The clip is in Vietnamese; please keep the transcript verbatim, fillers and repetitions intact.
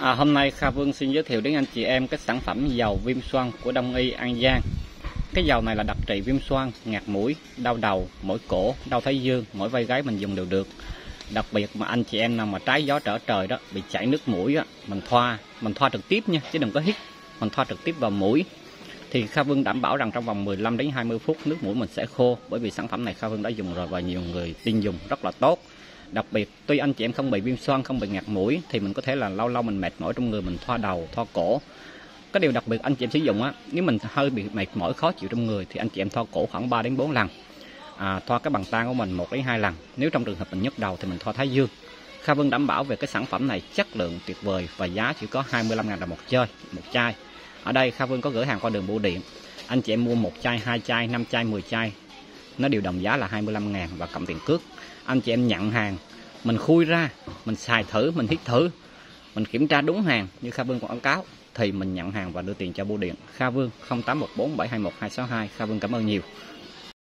À, hôm nay Kha Vương xin giới thiệu đến anh chị em cái sản phẩm dầu viêm xoang của Đông y An Giang. Cái dầu này là đặc trị viêm xoang, ngạt mũi, đau đầu, mỏi cổ, đau thái dương, mỏi vai gáy mình dùng đều được. Đặc biệt mà anh chị em nào mà trái gió trở trời đó, bị chảy nước mũi á, mình thoa, mình thoa trực tiếp nha, chứ đừng có hít. Mình thoa trực tiếp vào mũi thì Kha Vương đảm bảo rằng trong vòng mười lăm đến hai mươi phút nước mũi mình sẽ khô, bởi vì sản phẩm này Kha Vương đã dùng rồi và nhiều người tin dùng rất là tốt. Đặc biệt tuy anh chị em không bị viêm xoang, không bị ngạt mũi thì mình có thể là lâu lâu mình mệt mỏi trong người, mình thoa đầu, thoa cổ. Cái điều đặc biệt anh chị em sử dụng á, nếu mình hơi bị mệt mỏi khó chịu trong người thì anh chị em thoa cổ khoảng ba đến bốn lần. À, thoa cái bàn tay của mình một đến hai lần. Nếu trong trường hợp mình nhức đầu thì mình thoa thái dương. Kha Vương đảm bảo về cái sản phẩm này chất lượng tuyệt vời và giá chỉ có hai mươi lăm ngàn đồng một chai, một chai. Ở đây Kha Vương có gửi hàng qua đường bưu điện. Anh chị em mua một chai, hai chai, năm chai, mười chai, nó đều đồng giá là hai mươi lăm ngàn và cộng tiền cước. Anh chị em nhận hàng, mình khui ra, mình xài thử, mình hít thử, mình kiểm tra đúng hàng như Kha Vương quảng cáo thì mình nhận hàng và đưa tiền cho bưu điện. Kha Vương không tám một bốn bảy hai một hai sáu hai. Kha Vương cảm ơn nhiều.